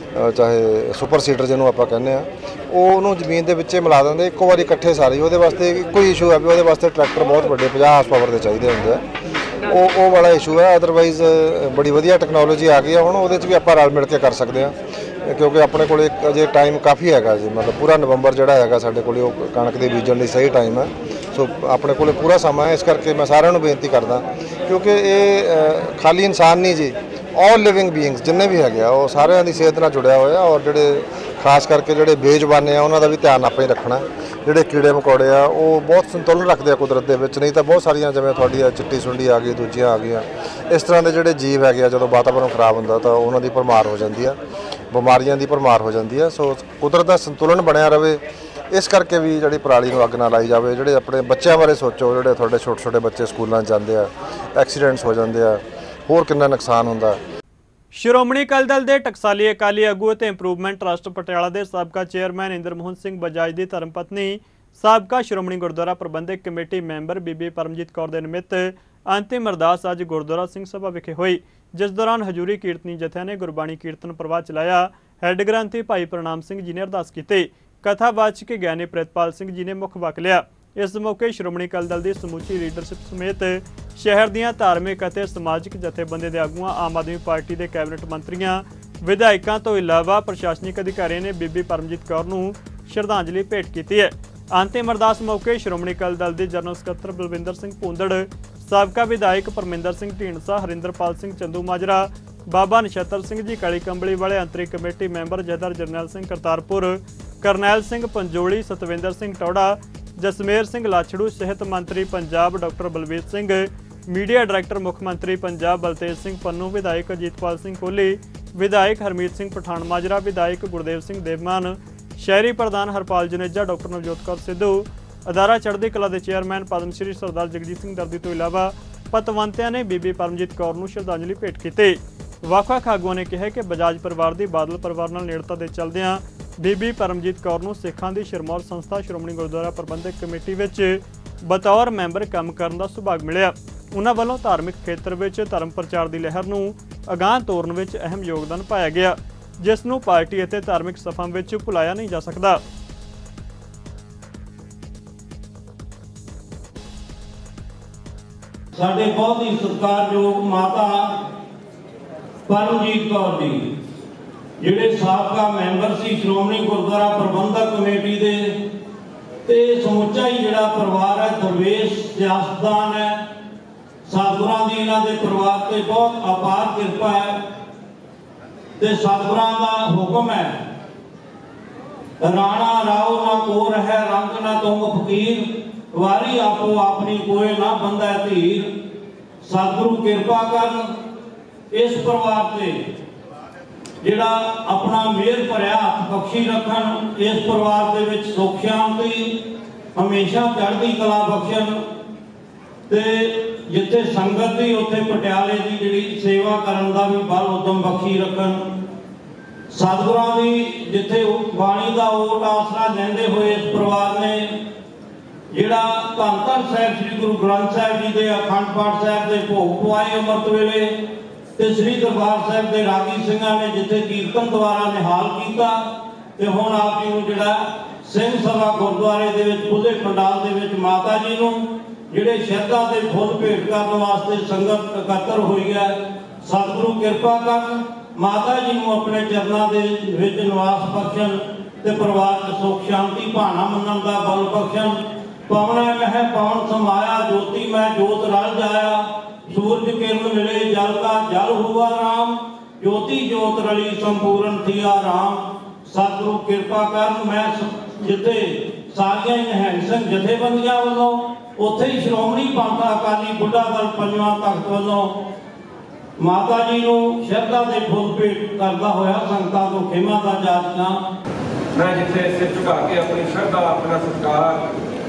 ਚਾਹੇ ਸੁਪਰ ਸੀਡਰ ਜਿਹਨੂੰ ਆਪਾਂ ਕਹਿੰਦੇ ਆ, ਉਹ ਉਹਨੂੰ ਜ਼ਮੀਨ ਦੇ ਵਿੱਚ ਮਿਲਾ ਦਿੰਦੇ ਇੱਕੋ ਵਾਰੀ ਇਕੱਠੇ ਸਾਰੇ। ਉਹਦੇ ਵਾਸਤੇ ਇੱਕੋ ਹੀ ਇਸ਼ੂ ਹੈ ਵੀ ਉਹਦੇ ਵਾਸਤੇ ਟਰੈਕਟਰ ਬਹੁਤ ਵੱਡੇ ਪੰਜਾਹ ਹਾਰਸ ਪਾਵਰ ਦੇ ਚਾਹੀਦੇ ਹੁੰਦੇ ਆ। ਉਹ ਉਹ ਵਾਲਾ ਇਸ਼ੂ ਹੈ। ਅਦਰਵਾਈਜ਼ ਬੜੀ ਵਧੀਆ ਟੈਕਨੋਲੋਜੀ ਆ ਗਈ ਆ ਹੁਣ, ਉਹਦੇ 'ਚ ਵੀ ਆਪਾਂ ਰਲ ਮਿਲ ਕੇ ਕਰ ਸਕਦੇ ਹਾਂ। ਕਿਉਂਕਿ ਆਪਣੇ ਕੋਲ ਇੱਕ ਅਜੇ ਟਾਈਮ ਕਾਫੀ ਹੈਗਾ ਜੀ, ਮਤਲਬ ਪੂਰਾ ਨਵੰਬਰ ਜਿਹੜਾ ਹੈਗਾ ਸਾਡੇ ਕੋਲ ਉਹ ਕਣਕ ਦੇ ਬੀਜਣ ਲਈ ਸਹੀ ਟਾਈਮ ਹੈ। ਸੋ ਆਪਣੇ ਕੋਲ ਪੂਰਾ ਸਮਾਂ ਹੈ। ਇਸ ਕਰਕੇ ਮੈਂ ਸਾਰਿਆਂ ਨੂੰ ਬੇਨਤੀ ਕਰਦਾ, ਕਿਉਂਕਿ ਇਹ ਖਾਲੀ ਇਨਸਾਨ ਨਹੀਂ ਜੀ, ਆਲ ਲਿਵਿੰਗ ਬੀਇੰਗਸ ਜਿੰਨੇ ਵੀ ਹੈਗੇ ਆ ਉਹ ਸਾਰਿਆਂ ਦੀ ਸਿਹਤ ਨਾਲ ਜੁੜਿਆ ਹੋਇਆ। ਔਰ ਜਿਹੜੇ ਖਾਸ ਕਰਕੇ ਜਿਹੜੇ ਬੇਜ਼ੁਬਾਨੇ ਆ ਉਹਨਾਂ ਦਾ ਵੀ ਧਿਆਨ ਆਪਾਂ ਹੀ ਰੱਖਣਾ। ਜਿਹੜੇ ਕੀੜੇ ਮਕੌੜੇ ਆ ਉਹ ਬਹੁਤ ਸੰਤੁਲਨ ਰੱਖਦੇ ਆ ਕੁਦਰਤ ਦੇ ਵਿੱਚ, ਨਹੀਂ ਤਾਂ ਬਹੁਤ ਸਾਰੀਆਂ ਜਿਵੇਂ ਤੁਹਾਡੀ ਆ ਚਿੱਟੀ ਸੁੰਡੀ ਆ ਗਈ, ਦੂਜੀਆਂ ਆ ਗਈਆਂ, ਇਸ ਤਰ੍ਹਾਂ ਦੇ ਜਿਹੜੇ ਜੀਵ ਹੈਗੇ ਆ, ਜਦੋਂ ਵਾਤਾਵਰਨ ਖਰਾਬ ਹੁੰਦਾ ਤਾਂ ਉਹਨਾਂ ਦੀ ਭਰਮਾਰ ਹੋ ਜਾਂਦੀ ਆ, ਬਿਮਾਰੀਆਂ ਦੀ ਭਰਮਾਰ ਹੋ ਜਾਂਦੀ ਆ। ਸੋ ਕੁਦਰਤ ਦਾ ਸੰਤੁਲਨ ਬਣਿਆ ਰਹੇ, ਇਸ ਕਰਕੇ ਵੀ ਜਿਹੜੀ ਪਰਾਲੀ ਨੂੰ ਅੱਗ ਨਾ ਲਾਈ ਜਾਵੇ। ਜਿਹੜੇ ਆਪਣੇ ਬੱਚਿਆਂ ਬਾਰੇ ਸੋਚੋ, ਜਿਹੜੇ ਤੁਹਾਡੇ ਛੋਟੇ ਛੋਟੇ ਬੱਚੇ ਸਕੂਲਾਂ 'ਚ ਜਾਂਦੇ ਆ, ਐਕਸੀਡੈਂਟਸ ਹੋ ਜਾਂਦੇ ਆ, ਹੋਰ ਕਿੰਨਾ ਨੁਕਸਾਨ ਹੁੰਦਾ। ਸ਼੍ਰੋਮਣੀ ਅਕਾਲੀ ਦਲ ਦੇ ਟਕਸਾਲੀ ਅਕਾਲੀ ਆਗੂ ਅਤੇ ਇੰਪਰੂਵਮੈਂਟ ਟਰਸਟ ਪਟਿਆਲਾ ਦੇ ਸਾਬਕਾ ਚੇਅਰਮੈਨ ਇੰਦਰਮੋਹਨ ਸਿੰਘ ਬਜਾਜ ਦੀ ਧਰਮ ਪਤਨੀ, ਸਾਬਕਾ ਸ਼੍ਰੋਮਣੀ ਗੁਰਦੁਆਰਾ ਪ੍ਰਬੰਧਕ ਕਮੇਟੀ ਮੈਂਬਰ ਬੀਬੀ ਪਰਮਜੀਤ ਕੌਰ ਦੇ ਨਿਮਿਤ ਅੰਤਿਮ ਅਰਦਾਸ ਅੱਜ ਗੁਰਦੁਆਰਾ ਸਿੰਘ ਸਭਾ ਵਿਖੇ ਹੋਈ, ਜਿਸ ਦੌਰਾਨ ਹਜੂਰੀ ਕੀਰਤਨੀ ਜਥਿਆਂ ਨੇ ਗੁਰਬਾਣੀ ਕੀਰਤਨ ਪ੍ਰਵਾਹ ਚਲਾਇਆ। ਹੈੱਡ ਗ੍ਰੰਥੀ ਭਾਈ ਪ੍ਰਣਾਮ ਸਿੰਘ ਜੀ ਨੇ ਅਰਦਾਸ ਕੀਤੀ। ਕਥਾਵਾਚਕ ਗਿਆਨੀ ਪ੍ਰਿਤਪਾਲ ਸਿੰਘ ਜੀ ਨੇ ਮੁੱਖ ਵਕ ਲਿਆ। ਇਸ ਮੌਕੇ ਸ਼੍ਰੋਮਣੀ ਅਕਾਲੀ ਦਲ ਦੀ ਸਮੁੱਚੀ ਲੀਡਰਸ਼ਿਪ ਸਮੇਤ ਸ਼ਹਿਰ ਦੀਆਂ ਧਾਰਮਿਕ ਅਤੇ ਸਮਾਜਿਕ ਜਥੇਬੰਦੀਆਂ ਦੇ ਆਗੂਆਂ, ਆਮ ਆਦਮੀ ਪਾਰਟੀ ਦੇ ਕੈਬਨਿਟ ਮੰਤਰੀਆਂ, ਵਿਧਾਇਕਾਂ ਤੋਂ ਇਲਾਵਾ ਪ੍ਰਸ਼ਾਸਨਿਕ ਅਧਿਕਾਰੀਆਂ ਨੇ ਬੀਬੀ ਪਰਮਜੀਤ ਕੌਰ ਨੂੰ ਸ਼ਰਧਾਂਜਲੀ ਭੇਟ ਕੀਤੀ ਹੈ। ਅੰਤਿਮ ਅਰਦਾਸ ਮੌਕੇ ਸ਼੍ਰੋਮਣੀ ਅਕਾਲੀ ਦਲ ਦੇ ਜਨਰਲ ਸਕੱਤਰ ਬਲਵਿੰਦਰ ਸਿੰਘ ਭੂੰਦੜ, ਸਾਬਕਾ ਵਿਧਾਇਕ ਪਰਮਿੰਦਰ ਸਿੰਘ ਢੀਂਡਸਾ, ਹਰਿੰਦਰਪਾਲ ਸਿੰਘ ਚੰਦੂ ਮਾਜਰਾ, ਬਾਬਾ ਨਛੱਤਰ ਸਿੰਘ ਜੀ ਕਾਲੀ ਕੰਬਲੀ ਵਾਲੇ, ਅੰਤਰੀ ਕਮੇਟੀ ਮੈਂਬਰ ਜਥੇਦਾਰ ਜਰਨੈਲ ਸਿੰਘ ਕਰਤਾਰਪੁਰ, ਕਰਨੈਲ ਸਿੰਘ ਪੰਜੋਲੀ, ਸਤਵਿੰਦਰ ਸਿੰਘ ਟੌੜਾ, ਜਸਮੇਰ ਸਿੰਘ ਲਾਛੜੂ, ਸਿਹਤ ਮੰਤਰੀ Punjab doctor Balbir Singh, media director ਮੁੱਖ ਮੰਤਰੀ ਪੰਜਾਬ ਬਲਤੇਜ ਸਿੰਘ ਪੰਨੂ, ਵਿਧਾਇਕ ਅਜੀਤਪਾਲ ਸਿੰਘ ਕੋਹਲੀ, ਵਿਧਾਇਕ ਹਰਮੀਤ ਸਿੰਘ ਪਠਾਨ ਮਾਜਰਾ, ਵਿਧਾਇਕ ਗੁਰਦੇਵ ਸਿੰਘ ਦੇਵਮਾਨ, ਸ਼ਹਿਰੀ ਪ੍ਰਧਾਨ ਹਰਪਾਲ ਜਨੇਜਾ, ਡਾਕਟਰ ਨਵਜੋਤ ਕੌਰ ਸਿੱਧੂ, ਅਦਾਰਾ ਚੜ੍ਹਦੀ ਕਲਾ ਦੇ ਚੇਅਰਮੈਨ ਪਦਮ ਸ਼੍ਰੀ ਸਰਦਾਰ ਜਗਜੀਤ ਸਿੰਘ ਦਰਦੀ ਤੋਂ ਇਲਾਵਾ ਪਤਵੰਤਿਆਂ ਨੇ ਬੀਬੀ ਪਰਮਜੀਤ ਕੌਰ ਨੂੰ ਸ਼ਰਧਾਂਜਲੀ ਭੇਟ ਕੀਤੀ। ਵੱਖ-ਵੱਖ ਆਗੂਆਂ ਨੇ ਕਿਹਾ ਕਿ ਬਜਾਜ ਪਰਿਵਾਰ ਦੀ ਬਾਦਲ ਪਰਿਵਾਰ ਨਾਲ ਨੇੜਤਾ ਦੇ ਚੱਲਦਿਆਂ ਬੀਬੀ ਪਰਮਜੀਤ ਕੌਰ ਨੂੰ ਸਿੱਖਾਂ ਦੀ ਸ਼ਰਮੌਰ ਸੰਸਥਾ ਸ਼੍ਰੋਮਣੀ ਗੁਰਦੁਆਰਾ ਪ੍ਰਬੰਧਕ ਕਮੇਟੀ ਵਿੱਚ ਬਤੌਰ ਮੈਂਬਰ ਕੰਮ ਕਰਨ ਦਾ ਸੁਭਾਗ ਮਿਲਿਆ। ਉਹਨਾਂ ਵੱਲੋਂ ਧਾਰਮਿਕ ਖੇਤਰ ਵਿੱਚ ਧਰਮ ਪ੍ਰਚਾਰ ਦੀ ਲਹਿਰ ਨੂੰ ਅਗਾਂਹ ਤੋਰਨ ਵਿੱਚ ਅਹਿਮ ਯੋਗਦਾਨ ਪਾਇਆ ਗਿਆ, ਜਿਸ ਨੂੰ ਪਾਰਟੀ ਅਤੇ ਧਾਰਮਿਕ ਸਭਾ ਵਿੱਚ ਭੁਲਾਇਆ ਨਹੀਂ ਜਾ ਸਕਦਾ। ਸਾਡੇ ਬਹੁਤ ਹੀ ਸਤਿਕਾਰਯੋਗ ਮਾਤਾ ਪਰਮਜੀਤ ਕੌਰ ਜੀ, ਜਿਹੜੇ ਸਾਬਕਾ ਮੈਂਬਰ ਸੀ ਸ਼੍ਰੋਮਣੀ ਗੁਰਦੁਆਰਾ ਪ੍ਰਬੰਧਕ ਕਮੇਟੀ ਦੇ, ਤੇ ਸਮੁੱਚਾ ਹੀ ਜਿਹੜਾ ਪਰਿਵਾਰ ਹੈ ਦਰਵੇਸ਼ ਸਿਆਸਤਦਾਨ ਹੈ। ਸਤਿਗੁਰਾਂ ਦੀ ਇਹਨਾਂ ਦੇ ਪਰਿਵਾਰ ਤੇ ਬਹੁਤ ਅਪਾਰ ਕਿਰਪਾ ਹੈ ਤੇ ਸਤਿਗੁਰਾਂ ਦਾ ਹੁਕਮ ਹੈ, ਰਾਣਾ ਰਾਉ ਨਾ ਕੋ ਰਹਿ ਰੰਗ ਨਾ ਤੁਮ ਫਕੀਰ, ਵਾਰੀ ਆਪੋ ਆਪਣੀ ਕੋਏ ਨਾ ਬੰਦਾ ਧੀਰ। ਸਤਿਗੁਰੂ ਕਿਰਪਾ ਕਰਨ ਇਸ ਪਰਿਵਾਰ ਤੇ, ਜਿਹੜਾ ਆਪਣਾ ਮਿਹਰ ਭਰਿਆ ਹੱਥ ਬਖਸ਼ੀ ਰੱਖਣ, ਇਸ ਪਰਿਵਾਰ ਦੇ ਵਿੱਚ ਸੁੱਖ ਸ਼ਾਂਤੀ ਹਮੇਸ਼ਾ ਚੜ੍ਹਦੀ ਕਲਾ ਬਖਸ਼ਣ, ਤੇ ਜਿੱਥੇ ਸੰਗਤ ਦੀ ਉੱਥੇ ਪਟਿਆਲੇ ਦੀ ਜਿਹੜੀ ਸੇਵਾ ਕਰਨ ਦਾ ਵੀ ਬਲ ਉਦਮ ਬਖਸ਼ੀ ਰੱਖਣ। ਸਤਿਗੁਰਾਂ ਦੀ ਜਿੱਥੇ ਬਾਣੀ ਦਾ ਓਟ ਆਸਰਾ ਲੈਂਦੇ ਹੋਏ ਇਸ ਪਰਿਵਾਰ ਨੇ ਜਿਹੜਾ ਧੰਨ ਧੰਨ ਸਾਹਿਬ ਸ੍ਰੀ ਗੁਰੂ ਗ੍ਰੰਥ ਸਾਹਿਬ ਜੀ ਦੇ ਅਖੰਡ ਪਾਠ ਸਾਹਿਬ ਦੇ ਭੋਗ ਪਵਾਏ ਅੰਮ੍ਰਿਤ ਵੇਲੇ, ਤੇ ਸ੍ਰੀ ਦਰਬਾਰ ਸਾਹਿਬ ਦੇ ਰਾਗੀ ਸਿੰਘਾਂ ਨੇ ਜਿੱਥੇ ਕੀਰਤਨ ਦੁਆਰਾ ਨਿਹਾਲ ਕੀਤਾ, ਤੇ ਹੁਣ ਆਪ ਜੀ ਨੂੰ ਜਿਹੜਾ ਸਿੰਘ ਸਭਾ ਗੁਰਦੁਆਰੇ ਦੇ ਵਿੱਚ ਖੁੱਲੇ ਪੰਡਾਲ ਦੇ ਵਿੱਚ ਮਾਤਾ ਜੀ ਨੂੰ ਜਿਹੜੇ ਸ਼ਰਧਾ ਦੇ ਫੁੱਲ ਭੇਟ ਕਰਨ ਵਾਸਤੇ ਸੰਗਤ ਇਕੱਤਰ ਹੋਈ ਹੈ। ਸਤਿਗੁਰੂ ਕਿਰਪਾ ਕਰਨ, ਮਾਤਾ ਜੀ ਨੂੰ ਆਪਣੇ ਚਰਨਾਂ ਦੇ ਵਿੱਚ ਨਿਵਾਸ ਬਖਸ਼ਣ ਤੇ ਪਰਿਵਾਰ 'ਚ ਸੁੱਖ ਸ਼ਾਂਤੀ ਭਾਣਾ ਮੰਨਣ ਦਾ ਬਲ ਬਖਸ਼ਣ। ਪਵਨ ਮਹਿ ਪਵਨ ਸਮਾਇਆ, ਜੋਤੀ ਮੈਂ ਜੋਤ ਰਲ ਜਾਇਆ, सूरज किरण मिले जल का जल हुआ राम, ज्योति जोत रली संपूर्ण थिया राम सतगुरु किरपा करन। मैं जिथे सारियां निहंग सिंह जथेबंदियां वालों उत्थे ही श्रोमणी पंथ अकाली बुढ़ा दल पंजवां तख्त वालों माता जी को श्रद्धा के फुल भेंट करता होया संगतां तो खेमा दा जातियां। मैं जिथे सिर झुका के अपनी श्रद्धा अपना सत्कार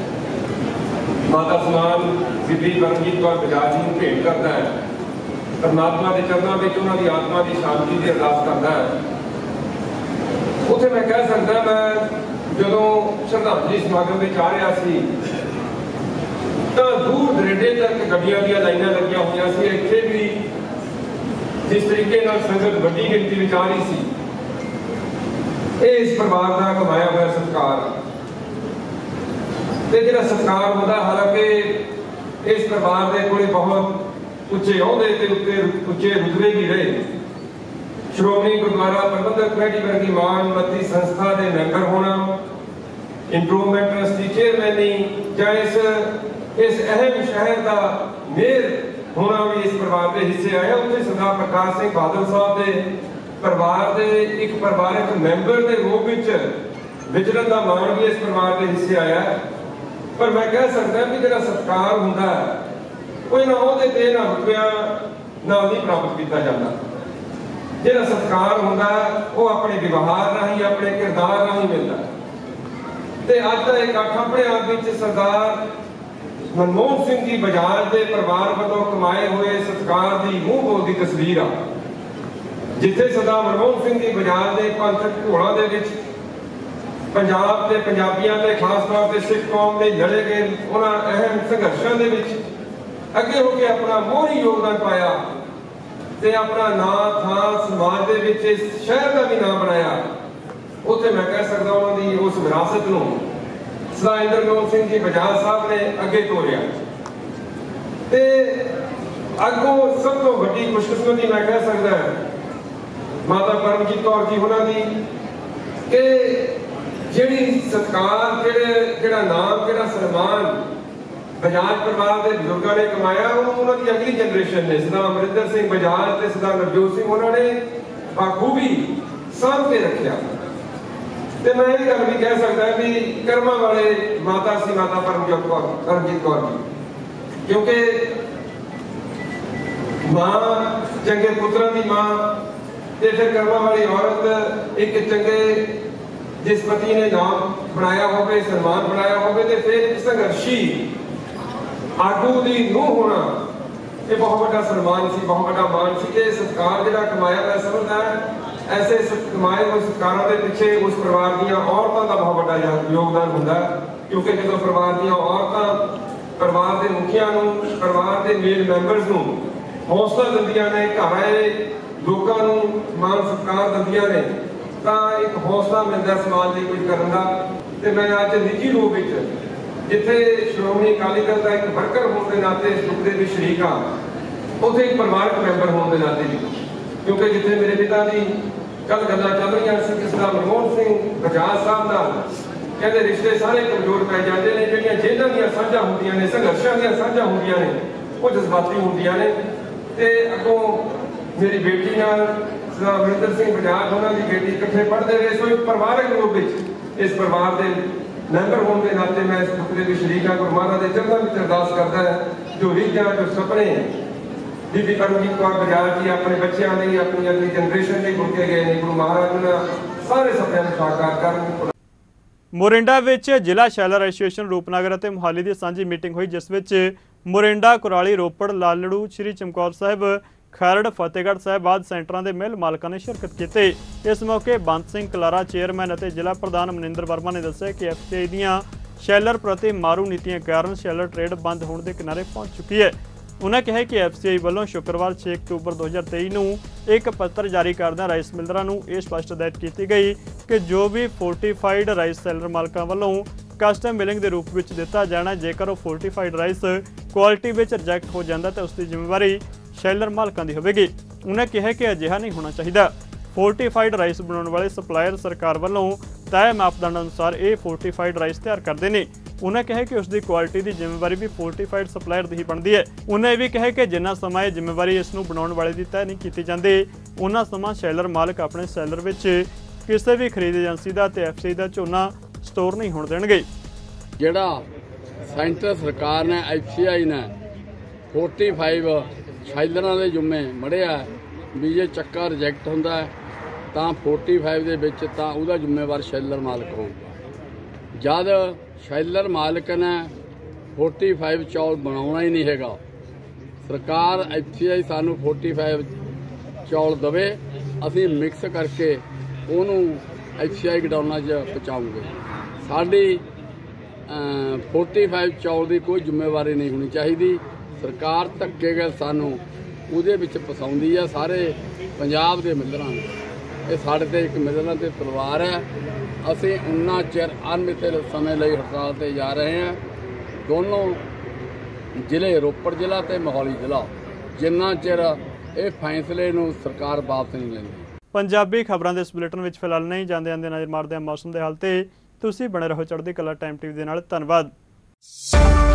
माता समान बीबी परमजीत कौर बजाज जी भेंट करता है, परमात्मा के चरणों में उन्हों की आत्मा की शांति की अरदास करता है। उत्थे मैं कह सकता मैं जो श्रद्धांजलि समागम में आ रहा सी तो दूर दरेडे तक गड्डियां दी लाइनां लगियां हुई सी। इत्थे भी जिस तरीके संगत बड़ी गिनती में आ रही सी, इस परिवार का कमाया हुआ सत्कार ते जिहड़ा सत्कार होता, हालांकि इस परिवार के कोले बहुत उच्चे अहुदे ते उत्ते उच्चे रुतबे भी रहे। श्रोमणी गुरुद्वारा प्रबंधक कमेटी वर्गी मान मती संस्था के मैंबर होना, इंप्रूवमेंट ट्रस्टी चेयरमैनी या इस इस अहम शहर का मेयर होना भी इस परिवार के हिस्से आया। उत्थे सरदार प्रकाश सिंह बादल साहब के परिवार के एक परिवारक मैंबर के रूप में विचरण का मान भी इस परिवार के हिस्से आया। पर मैं कह सकता कि जो सत्कार होंदा कोई ना उहदे ते ना रुपया ना नहीं प्राप्त किया जाता। जो सत्कार होंदा वो अपने व्यवहार राही अपने किरदार राही मिलता। ते अज का इकट्ठ अपने आप में सरदार मनमोहन सिंह जी बजाज के परिवार वालों कमाए हुए सत्कार की मूँह बोल की तस्वीर आ, जिथे सरदार मनमोहन सिंह जी बजाज के पंथक घोड़ा दे विच पंजाब के पंजाबियों के खास तौर पर सिख कौम ने लड़े गए उन्होंने अहम संघर्षों के विच अगे होकर अपना मोहरी योगदान पाया ते अपना नाम था समाज के विच इस शहर का भी नाम बनाया। उत्थे मैं कह सकता उन्होंने उस विरासत को सरदार इंद्रमोहन सिंह जी बजाज साहब ने अगे तोरिया। ते अगों सब तो वड्डी खुशकिस्मती मैं कह सकता माता परमजीत कौर जी उन्होंने कि जिहड़ी सत्कार जिहड़ा नाम जिहड़ा सन्मान बजाज परिवार के बुजुर्गों ने कमाया उन्होंने अगली जनरेशन ने सरदार अमरिंदर सिंह बजाज ते सरदार नवजोत सिंह उन्होंने बाखूबी सामभ के रखा। तो मैं ये गल भी कह सकता कि कर्मा वाले माता सी माता परमजीत कौर परमजीत कौर जी, क्योंकि मां चंगे पुत्रों की मां ते फिर कर्मा वाली औरत एक चंगे जिस पति ने नाम बनाया होवे सन्मान बनाया होवे ते फिर एक संघर्षी आगू की नूह होना ये बहुत बड़ा सन्मान सी बहुत बड़ा मान सी। ये सत्कार जिहड़ा कमाया मैं समझदा ऐसे कमाए हुए सत्कारों के पीछे उस परिवार दियां औरतों का बहुत बड़ा योगदान होंदा, क्योंकि जो परिवार दियां औरतां परिवार के मुखिया नूं परिवार के मेल मैंबर्स नूं हौसला दिंदियां ने, घर आए लोगों नूं मान सत्कार दिंदियां ने, तां एक हौसला मिलता समाज लिए कुछ करन दा। ते मैं अज निजी रूप विच जिथे श्रोमणी अकाली दल का एक वर्कर होने के नाते इस दुख के शरीक हाँ, उत्थे एक परिवारक मैंबर होने के नाते भी, क्योंकि जिथे मेरे पिता की कल गल्लां चल रही सी कि सरदार मनमोहन सिंह बजाज साहब नाल कहते रिश्ते सारे कमजोर पै जाते हैं, जिहड़ियां जेलां दीयां साझां हुंदियां ने संघर्षां दीयां साझां हुंदियां ने वो जज्बाती हुंदियां ने। ते अगों मेरी बेटी नाल सरदार अमरिंदर सिंह बजाज उन्हां दी बेटी इकट्ठे पढ़ते रहे, सो एक परिवारक रूप विच इस परिवार के मैंबर होने के नाते मैं इस फतरे की शरीक हाँ। गुरु महाराज के चरणों में अरदास करता है जो रीझां जो सपने बीबी परमजीत कौर बजाज जी अपने बच्चों लिए अपनी अगली जनरेशन लिए बुके गए हैं, गुरु महाराज उन्होंने सारे सपनों को साकार कर। मोरिंडा विच जिला शैलर एसोसीएशन रूपनगर और मोहाली की सांझी मीटिंग हुई, जिस विच मोरिंडा कुराली रोपड़ लालड़ू श्री चमकौर साहिब खैरड़ फतेहगढ़ साहिब आदि सेंटरों के मिल मालकों ने शिरकत की। इस मौके बंद सिंह कलारा चेयरमैन और जिला प्रधान मनिंदर वर्मा ने दस्सिया कि एफ सी आई दीआं शैलर प्रति मारू नीतियां कारण शैलर ट्रेड बंद होने के किनारे पहुंच चुकी है। उन्होंने कहा कि एफ सी आई वालों शुक्रवार छे अक्तूबर दो हज़ार तेई नूं एक पत्र जारी करदे राइस मिलरां नूं यह स्पष्ट हदायत की गई कि जो भी फोर्टिफाइड राइस सैलर मालकों वालों कस्टम मिलिंग के रूप में दिता जाना, जेकर वो फोर्टिफाइड राइस क्वालिटी में रिजैक्ट हो जाता तो उसकी जिम्मेवारी शैलर मालकों की होगी। उन्होंने कहा कि अजिहा नहीं होना चाहिए। फोर्टिफाइड राइस बनाने वाले सप्लायर सरकार वालों तय मापदंड अनुसार ये फोर्टिफाइड राइस तैयार करते हैं। उन्हें कहा कि उसकी क्वालिटी की जिम्मेवारी भी फोर्टिफाइड सप्लायर की ही बनती है। उन्हें भी कहा कि जिन्ना समय जिम्मेवारी इसनूं बनाने वाले की तय नहीं की जाती, ਉਹਨਾਂ ਸਮਾਂ ਸ਼ੈਲਰ ਮਾਲਕ ਆਪਣੇ ਸ਼ੈਲਰ ਵਿੱਚ ਕਿਸੇ ਵੀ ਖਰੀਦ ਏਜੰਸੀ ਦਾ ਤੇ ਐਫ ਸੀ ਦਾ ਝੋਨਾ ਸਟੋਰ ਨਹੀਂ ਹੋਣ ਦੇਣਗੇ। ਜਿਹੜਾ ਸੈਂਟਰ ਸਰਕਾਰ ਨੇ ਐਫ ਸੀ ਆਈ ਨੇ पैंतालीस ਸ਼ੈਲਰਾਂ ਦੇ ਜੁਮੇ ਮੜਿਆ ਵੀ ਜੇ ਚੱਕਾ ਰਿਜੈਕਟ ਹੁੰਦਾ ਤਾਂ पैंतालीस ਦੇ ਵਿੱਚ ਤਾਂ ਉਹਦਾ ਜ਼ਿੰਮੇਵਾਰ ਸ਼ੈਲਰ ਮਾਲਕ ਹੋਊਗਾ। ਜਦ ਸ਼ੈਲਰ ਮਾਲਕ ਨੇ पैंतालीस ਚੌਲ ਬਣਾਉਣਾ ਹੀ ਨਹੀਂ ਹੈਗਾ, ਸਰਕਾਰ ਐਫ ਸੀ ਆਈ ਸਾਨੂੰ पैंतालीस ਚੌਲ ਦਵੇ, ਅਸੀਂ ਮਿਕਸ ਕਰਕੇ ਉਹਨੂੰ ਐਫ ਸੀ ਆਈ ਗਡਾਊਨਾਂ 'ਚ ਪਹੁੰਚਾਉਂਗੇ। ਸਾਡੀ पैंतालीस ਚੌਲ ਦੀ ਕੋਈ ਜ਼ਿੰਮੇਵਾਰੀ ਨਹੀਂ ਹੋਣੀ ਚਾਹੀਦੀ। ਸਰਕਾਰ ਧੱਕੇ ਗਏ ਸਾਨੂੰ ਉਹਦੇ ਵਿੱਚ ਫਸਾਉਂਦੀ ਆ ਸਾਰੇ ਪੰਜਾਬ ਦੇ ਮਿਲਰਾਂ ਨੂੰ। ਇਹ ਸਾਡੇ ਤੇ ਇੱਕ ਮਿਲਰਾਂ ਤੇ ਤਲਵਾਰ ਹੈ। ਅਸੀਂ ਉਨਾ ਚਿਰ ਅਨਮਿੱਥੇ ਸਮੇਂ ਲਈ ਹੜਤਾਲ ਤੇ ਜਾ ਰਹੇ ਹਾਂ। ਦੋਨੋਂ ਜ਼ਿਲ੍ਹੇ ਰੋਪੜ ਜ਼ਿਲ੍ਹਾ ਤੇ ਮੋਹਾਲੀ ਜ਼ਿਲ੍ਹਾ ਜਿੰਨਾ ਚਿਰ ਇਹ ਫੈਸਲੇ ਨੂੰ ਸਰਕਾਰ ਵਾਪਸ ਨਹੀਂ ਲੈਂਦੀ। ਪੰਜਾਬੀ ਖਬਰਾਂ ਦੇ ਇਸ ਬੁਲੇਟਿਨ ਵਿੱਚ ਫਿਲਹਾਲ ਨਹੀਂ ਜਾਂਦੇ ਜਾਂਦੇ ਨਜ਼ਰ ਮਾਰਦੇ ਹਾਂ ਮੌਸਮ ਦੇ ਹਾਲ ਤੇ। ਤੁਸੀਂ ਬਣੇ ਰਹੋ ਚੜ੍ਹਦੀ ਕਲਾ ਟਾਈਮ ਟੀਵੀ ਦੇ ਨਾਲ। ਧੰਨਵਾਦ।